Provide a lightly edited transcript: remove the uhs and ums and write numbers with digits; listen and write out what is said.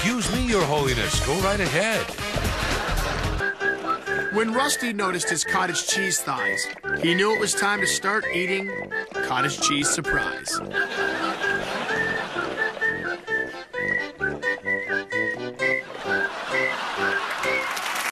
Excuse me, Your Holiness. Go right ahead. When Rusty noticed his cottage cheese thighs, he knew it was time to start eating cottage cheese surprise.